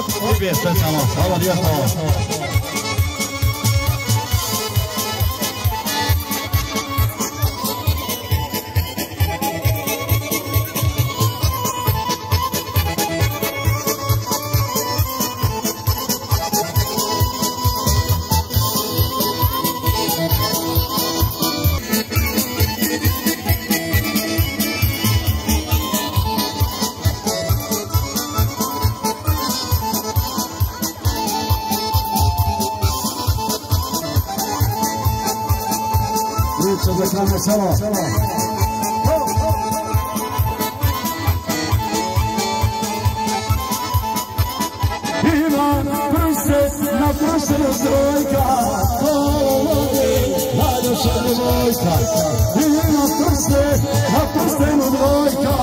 Od libije specijalno, hvala lijepo. Selo. Ima prste na prste rozrojka, najljepša djevojka. Ima prste na prste rozrojka,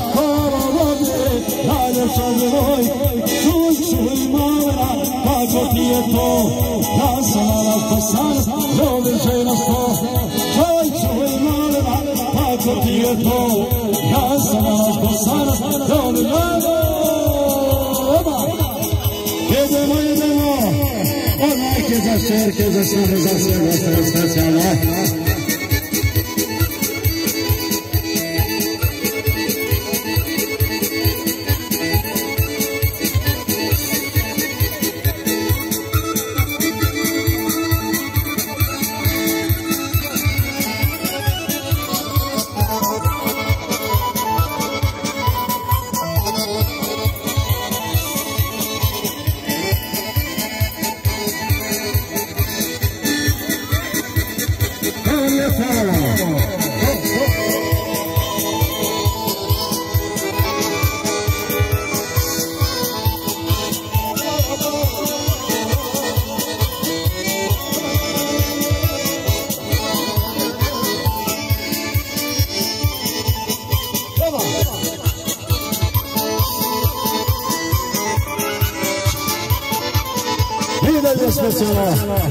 najljepša djevojka. Čuj malena, kako ti je to, ja sam ona posana, volim žena što. Čuj malena, kako ti je to, ja sam ona posana, volim žena. Idemo, onajke za šerke, za šere, za sve goste specijalno. Idemo specijalno.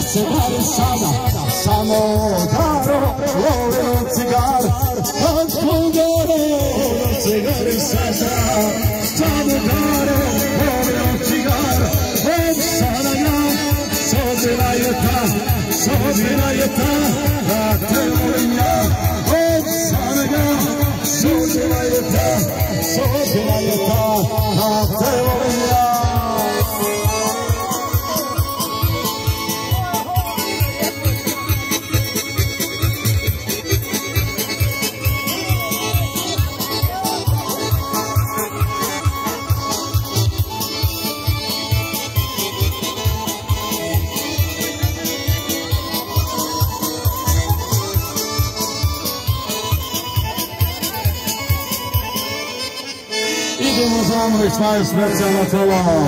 cigare sada, samo daro, lovim cigar, od kugare, cigare sada, samo daro, lovim cigar, od sada ja, sodila je ta, da te volim ja, od sada ja, sodila je ta, da te volim ja. Idemo za mnom i smaju smrća na čelo.